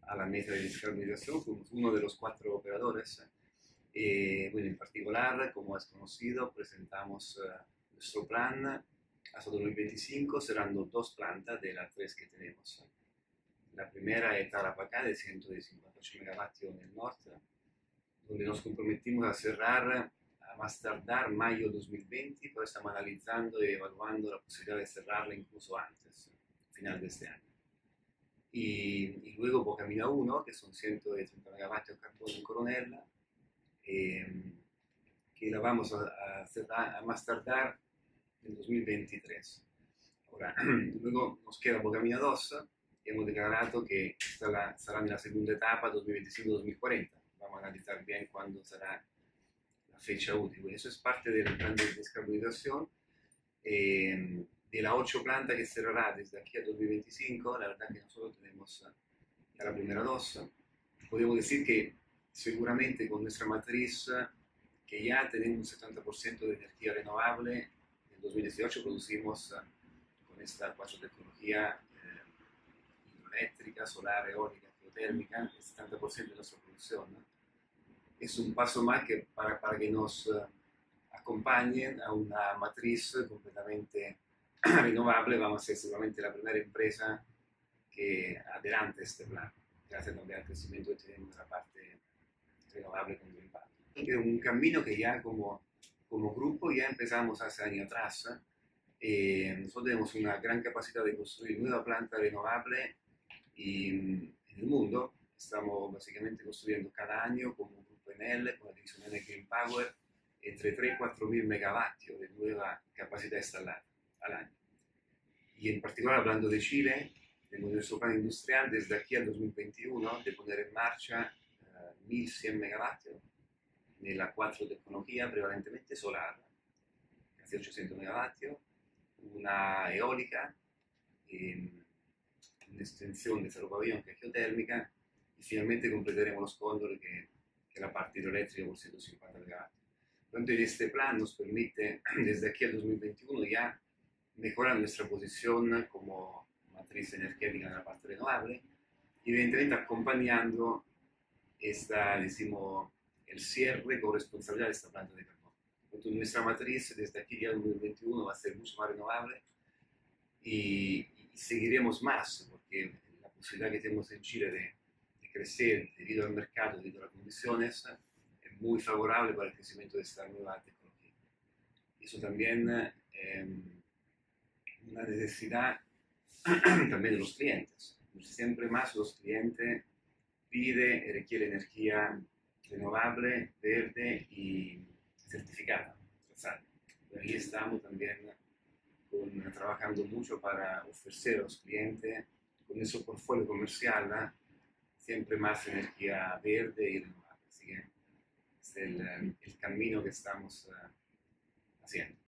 a la meta de descarbonización, fuimos uno de los 4 operadores. Bueno, en particular, como has conocido, presentamos nuestro plan hasta 2025, cerrando 2 plantas de las 3 que tenemos. La primera es Tarapacá, de 158 megavatios en el norte, donde nos comprometimos a cerrar a más tardar mayo 2020, pero estamos analizando y evaluando la posibilidad de cerrarla incluso antes, final de este año. Y luego Bocamina 1, que son 130 megavatios carbón en Coronel, que la vamos a cerrar a más tardar en 2023. Ahora, luego nos queda Bocamina 2, y hemos declarado que sarà nella seconda etapa 2025-2040. Vamos a analizar bien cuándo será la fecha útil. Eso es parte del plan de descarbonización. De las 8 plantas que cerrará desde aquí a 2025, la verdad que nosotros tenemos ya la primera 2. Podemos decir que seguramente con nuestra matriz, que ya tenemos un 70% de energía renovable, en 2018 producimos con esta 4 tecnología hidroeléctrica, solar, eólica, geotérmica, el 70% de nuestra producción, ¿no? Es un paso más que para que nos acompañen a una matriz completamente renovable. Vamos a ser seguramente la primera empresa que adelante este plan, gracias también al crecimiento que tenemos en la parte renovable con Green Bank. Es un camino que ya como grupo ya empezamos hace años atrás. Nosotros tenemos una gran capacidad de construir nueva planta renovable y en el mundo estamos básicamente construyendo cada año como un grupo Enel, con la división Enel Green Power, entre 3 y 4 mil megavatios de nueva capacidad instalada al año. Y en particular hablando de Chile, tenemos nuestro plan industrial desde aquí al 2021 de poner en marcha 1100 megavatios en la 4 tecnología, prevalentemente solar, casi 800 megavatios, una eólica, un'estensione del ferrocarril che è geotermica, y finalmente completeremos los cóndores, que es la parte hidroeléctrica por 150 megavatios. Entonces, este plan nos permite, desde aquí al 2021, ya mejorar nuestra posición como matriz energética en la parte renovable, y evidentemente acompañando esta, decimos, el cierre con responsabilidad de esta planta de carbón. Entonces, nuestra matriz desde aquí al 2021 va a ser mucho más renovable y seguiremos más, porque la posibilidad que tenemos en Chile de crecer debido al mercado, debido a las condiciones, es muy favorable para el crecimiento de esta nueva tecnología. Eso también una necesidad también de los clientes. Siempre más los clientes piden y requieren energía renovable, verde y certificada. Ahí estamos también trabajando mucho para ofrecer a los clientes con nuestro portfolio comercial, ¿no? Siempre más energía verde y renovable. Así que es el camino que estamos haciendo.